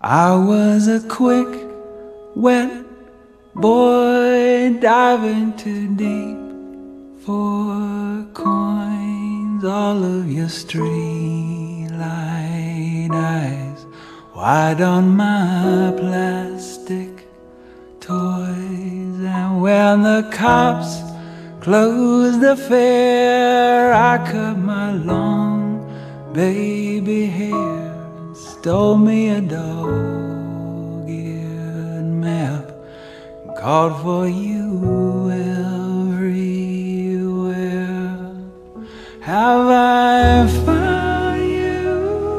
I was a quick, wet boy diving too deep for coins. All of your streetlight eyes wide on my plastic toys. And when the cops closed the fair, I cut my long baby hair, stole me a dog-eared map, and called for you everywhere. Have I found you,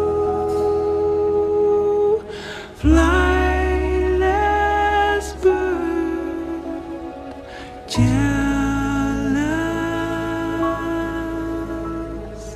flightless bird, jealous?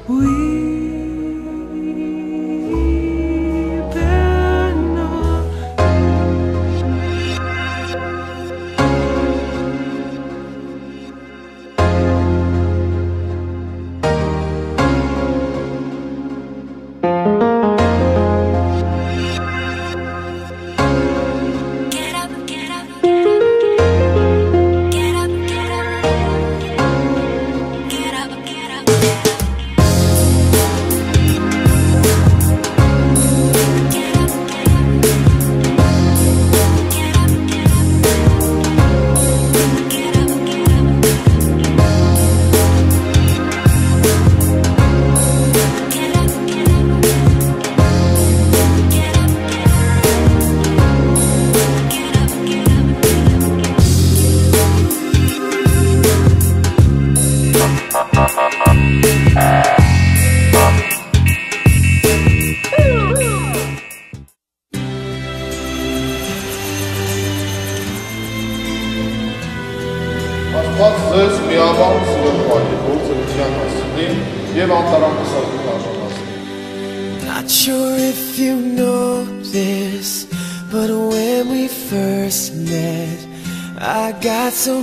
Աստված ձեզ միաբան սիրողի գործունեության հասցնի և անտարակուսակի արժանացնի. Not sure if you know this, but when we first met, I got so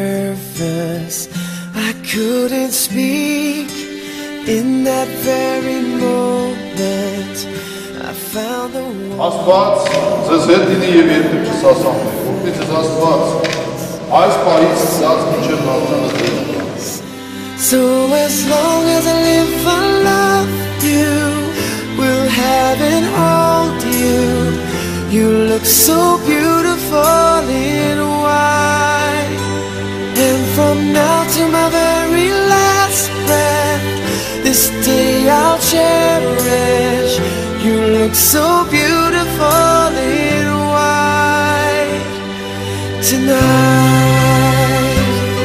nervous I couldn't speak. In that very moment I found the one. Աստված ձեզ հետ լինի և երբեք չսասանվի, որպեսզի ձեզ Աստված այս պահից ցած մինչև մահվանը ձեզ տա. So as long as I live I love you, will have and hold you. You look so beautiful in white, and from now to my very last breath, this day I'll cherish. You look so beautiful in white tonight.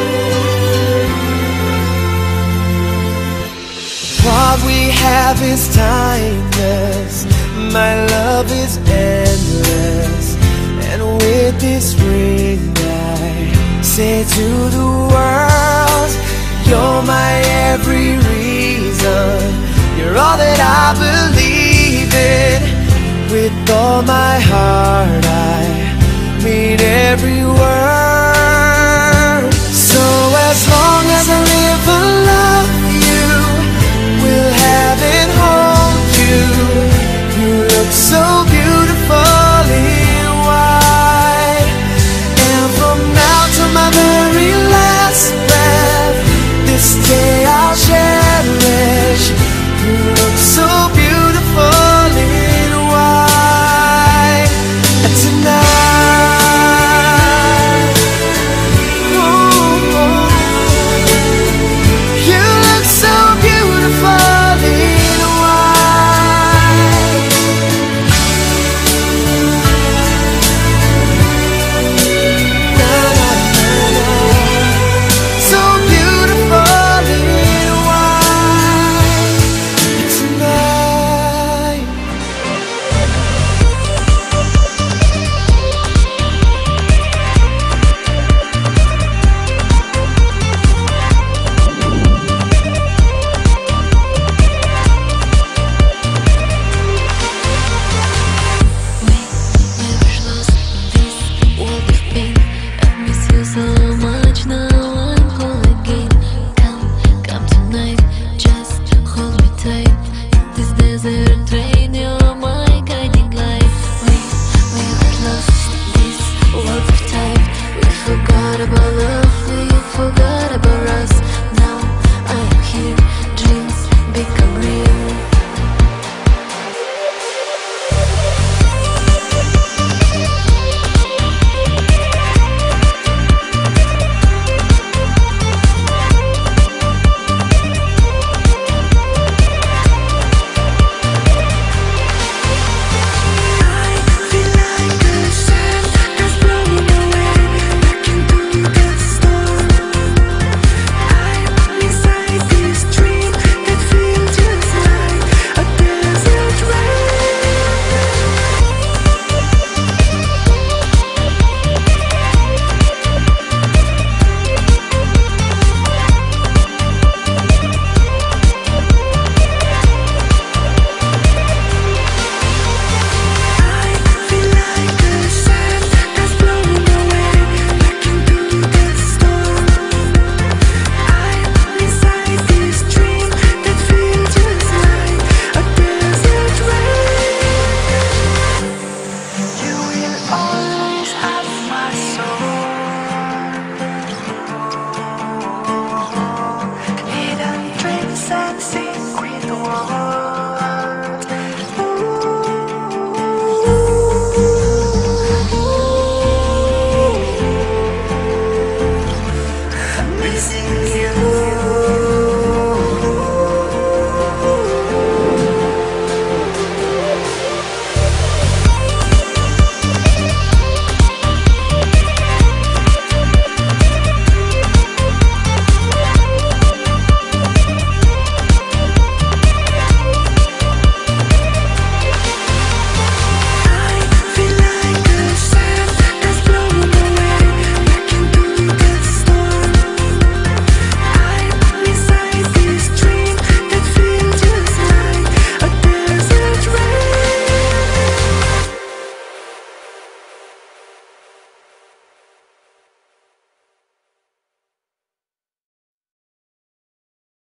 What we have is timeless, my love is endless, and with this ring I say to the world, you're my every reason, you're all that I believe in. With all my heart I mean every word.